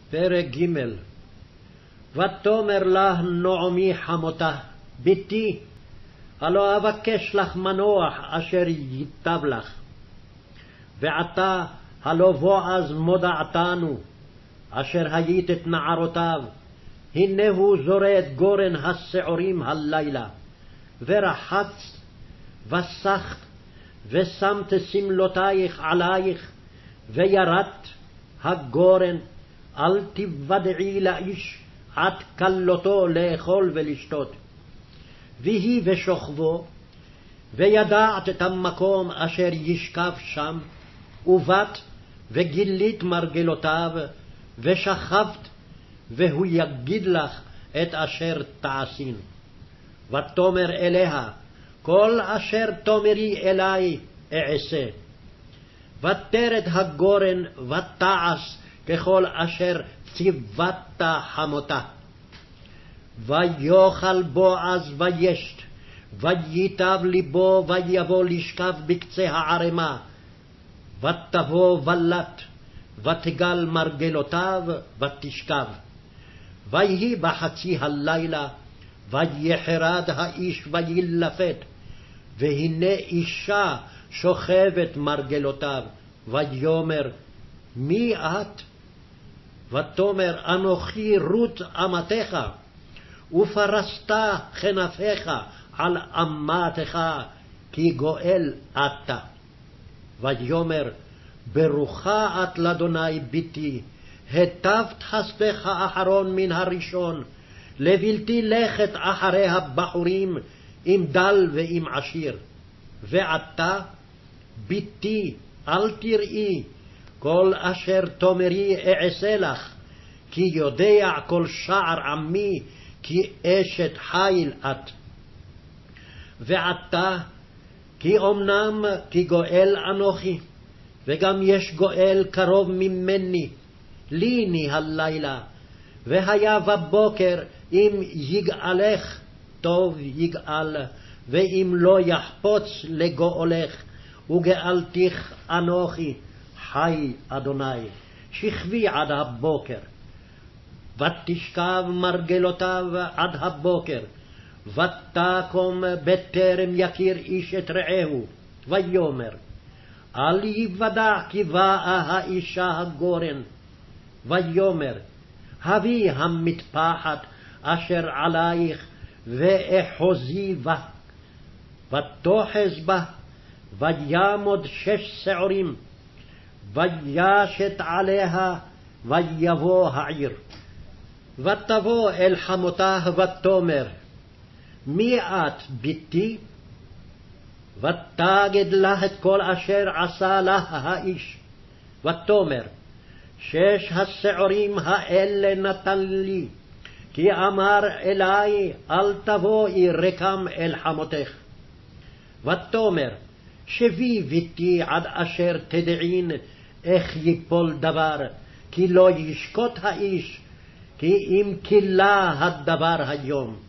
פרק ג'. ותאמר לה נעמי חמותה, בתי, הלא אבקש לך מנוח אשר ייטב לך. ועתה הלא בועז מודעתנו, אשר היית את נערותיו, הנה הוא זורה את גורן השעורים הלילה, ורחצת וסחת, ושמת סמלותייך עלייך, וירדת הגורן, אל תוודעי לאיש עד כלותו לאכול ולשתות. ויהי ושוכבו, וידעת את המקום אשר ישכב שם, ובאת וגילית מרגלותיו, ושכבת, והוא יגיד לך את אשר תעשין. ותאמר אליה, כל אשר תאמרי אלי אעשה. ותרד הגורן ותעש ככל אשר ציוות חמותה. ויאכל בועז וישת, וייטב ליבו, ויבוא לשכב בקצה הערמה. ותבוא ולט, ותגל מרגלותיו, ותשכב. ויהי בחצי הלילה, ויחרד האיש וילפת, והנה אישה שוכבת מרגלותיו. ויאמר, מי את? ותאמר, אנוכי רות אמתך, ופרסת כנפיך על אמתך, כי גואל אתה. ויאמר, ברוכה את לאדוני בתי, היטבת חסדך האחרון מן הראשון, לבלתי לכת אחרי הבחורים, עם דל ועם עשיר. ועתה, בתי, אל תראי, כל אשר תאמרי אעשה לך, כי יודע כל שער עמי, כי אשת חיל את. ועתה, כי אמנם כי גואל אנוכי, וגם יש גואל קרוב ממני, ליני הלילה, והיה בבוקר אם יגאלך, טוב יגאל, ואם לא יחפוץ לגואלך, וגאלתיך אנוכי, חי אדוני. שכבי עד הבוקר. ותשכב מרגלותיו עד הבוקר, ותקום בטרם יכיר איש את רעהו. ויאמר, אל יוודע כי באה האישה הגורן. ויאמר, הביא המטפחת אשר עלייך, ואחוזי בה. ותאחז בה, ויעמוד 6 שעורים, וישת עליה, ויבוא העיר. ותבוא אל חמותה ותאמר, מי את בתי? ותגד לה את כל אשר עשה לה האיש. ותאמר, 6 השעורים האלה נתן לי, כי אמר אלי, אל תבואי רקם אל חמותך. ותאמר, שבי בתי עד אשר תדעין איך יפול דבר, כי לא ישקוט האיש, כי אם כלה הדבר היום.